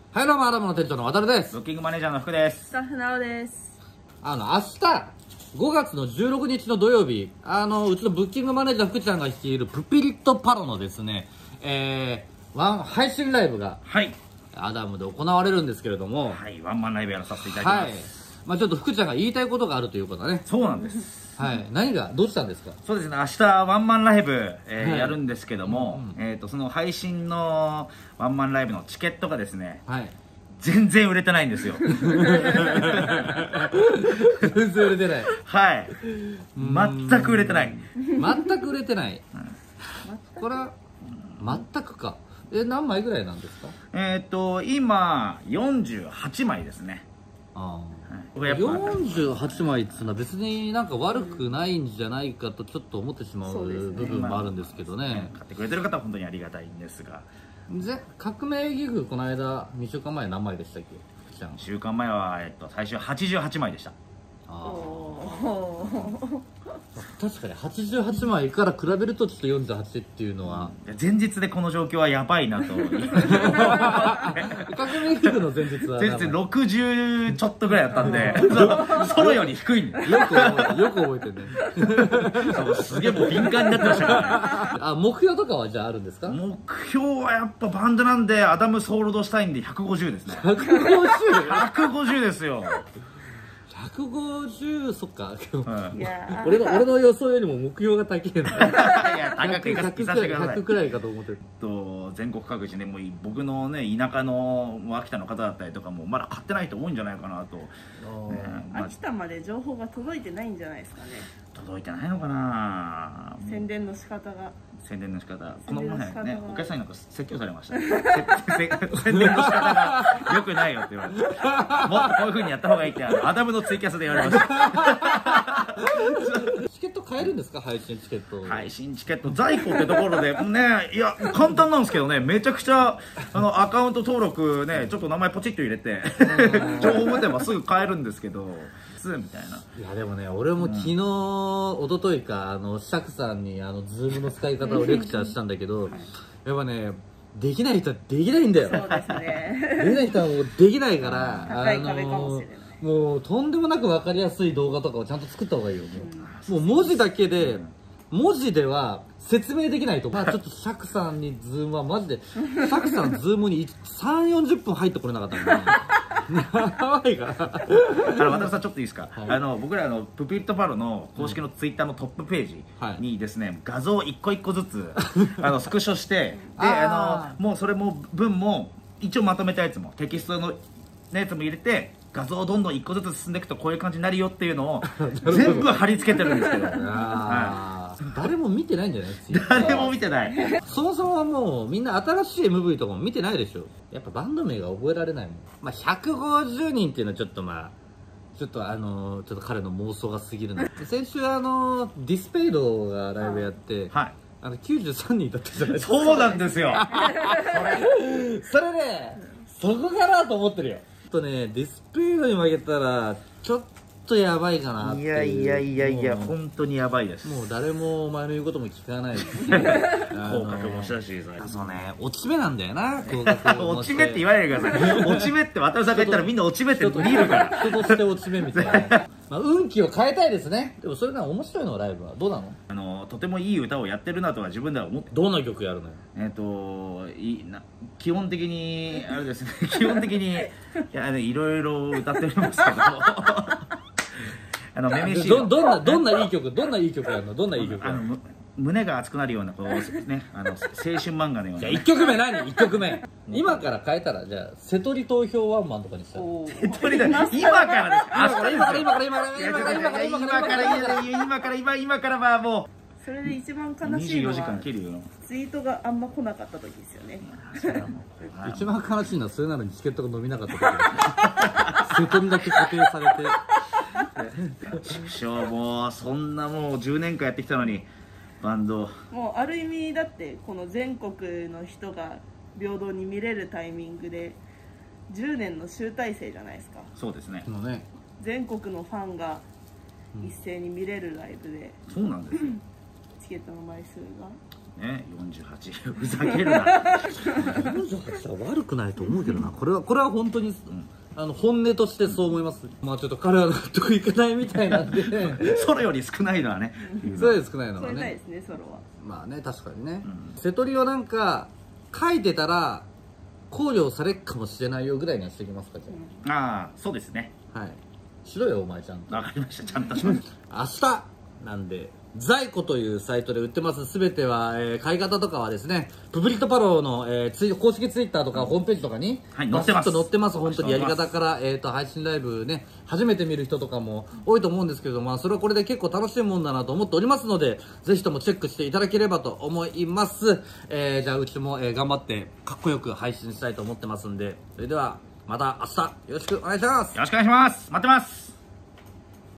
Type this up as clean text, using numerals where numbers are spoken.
はい、どうも、アダムの店長の渡るです。 ブッキングマネージャーの福です。 スタッフなおです。 明日、5月の16日の土曜日、うちのブッキングマネージャー福ちゃんが率いるプピリットパロのですね、配信ライブが、 はい。 アダムで行われるんですけれども、 はい、ワンマンライブやらさせていただきます。 はい。まあちょっと福ちゃんが言いたいことがあるということだね。 そうなんです。 はい。何が、どうしたんですか？ そうですね、明日ワンマンライブ、 はいやるんですけども、その配信のワンマンライブのチケットがですね、 はい。 全然売れてないんですよ。 全然売れてない。 はい。全く売れてない。 全く売れてない。これは、全くか。何枚ぐらいなんですか？ 今、48枚ですね。 ああ、 やっぱ 48枚っていうのは別になんか悪くないんじゃないかとちょっと思ってしまう部分もあるんですけどね。 買ってくれてる方は本当にありがたいんですが、 革命ギグこの間2週間前何枚でしたっけ？ 2週間前は、最初88枚でした。 あ確かに88枚から比べるとちょっと48っていうのは、 前日でこの状況はやばいなと。 革命ギグの前日は前日60ちょっとぐらいだったんで、ソロより低いんだよ。 よく覚えてるね。 すげえもう敏感になってましたから目標とかはじゃああるんですか？ 目標はやっぱバンドなんでアダムソウルドしたいんで150ですね。 150ですよ。 150、そっか。 いや俺の予想よりも目標が高いな。 いや高くいかせてください。 100くらいかと思ってる。 全国各地ね、もう僕のね田舎の秋田の方だったりとかもまだ買ってない人多いんじゃないかなと。 秋田まで情報が届いてないんじゃないですかね。 届いてないのかな。 宣伝の仕方が。 宣伝の仕方、この前ね、お客さんになんか説教されました。宣伝の仕方が良くないよって言われて、もっとこういう風にやった方がいいってアダムのツイキャスで言われました。 チケット買えるんですか？配信チケット。 配信チケット在庫ってところでね、いや簡単なんですけどね、めちゃくちゃアカウント登録ね、ちょっと名前ポチッと入れて情報打てばすぐ買えるんですけど、みたいな。 いやでもね、俺も昨日、一昨日かシャクさんにズームの使い方をレクチャーしたんだけど、やっぱね、できない人はできないんだよ。 そうですね。 できない人はもうできないから、 高い壁かもしれない。 もうとんでもなく分かりやすい動画とかをちゃんと作った方がいいよ。もう文字だけで、文字では説明できないと。まあちょっとシャクさんにズームはマジで、シャクさんズームに3、40分入ってこれなかったんだよね。やばいから。 渡さんちょっといいですか？僕らプピットパロの公式のツイッターのトップページにですね、画像一個一個ずつスクショして、でもうそれも文も一応まとめたやつもテキストのやつも入れて、画像をどんどん一個ずつ進んでいくとこういう感じになるよっていうのを全部貼り付けてるんですけど、 誰も見てないんじゃない？ 誰も見てない。 そもそもはもうみんな新しい MV とかも見てないでしょ。やっぱバンド名が覚えられないもん。まあ150人っていうのはちょっとちょっと彼の妄想が過ぎるな。先週ディスペイドがライブやって、 はい、 93人だったじゃないですか。 そうなんですよ。 それね、そこかなと思ってるよ。ちょっとね、ディスペイドに負けたらちょっとやばいかなっていう。 いや本当にやばいです。 もう誰もお前の言うことも聞かないし、 降格もしたし、 そうね、落ち目なんだよな。 落ち目って言わないでください。落ち目って渡さんが言ったらみんな落ち目って見るから。 人として落ち目みたいな。運気を変えたいですね。でもそれが面白いのライブはどうなの？ とてもいい歌をやってるなとは自分では思って。 どんな曲やるのよ？基本的にあれですね。基本的にいろいろ歌ってるんですけど。めめしい。 どんないい曲やるの？どんないい曲やるの？ 胸が熱くなるようなこうね、青春漫画のような。 じゃあ1曲目何？1曲目。今から変えたらじゃあ瀬戸利投票ワンマンとかにしたら。 今からはもう。 それで一番悲しいのはツイートがあんま来なかった時ですよね。 一番悲しいのはそれなのにチケットが伸びなかった時。瀬戸利だけ固定されて。 畜生、もうそんなもう10年間やってきたのにバンドもうある意味だってこの全国の人が平等に見れるタイミングで10年の集大成じゃないですか。 そうですね。 全国のファンが一斉に見れるライブで、 そうなんですよ。 チケットの枚数がね、48ふざけるな 48は悪くないと思うけどな。これは本当に、本音としてそう思います。まあちょっと彼は納得いかないみたいなんでソロより少ないのはね、 ソロより少ないのはそれないね。 ですね、ソロは。 まあね、確かにね、瀬戸利をなんか書いてたら考慮されっかもしれないよぐらいにはしてきますか。じゃああ、そうですね、 あ、はいしろよお前ちゃんと。 わかりました、ちゃんとします明日なんで、在庫というサイトで売ってます。すべては、買い方とかはですね、プブリットパローの、公式ツイッターとかホームページとかに、 はい載ってます。 載ってます。本当にやり方から、配信ライブね、初めて見る人とかも多いと思うんですけど、まあ、それはこれで結構楽しいもんだなと思っておりますので、ぜひともチェックしていただければと思います。じゃあ、うちも、頑張ってかっこよく配信したいと思ってますんで、それでは、また明日、よろしくお願いします。 よろしくお願いします。待ってます。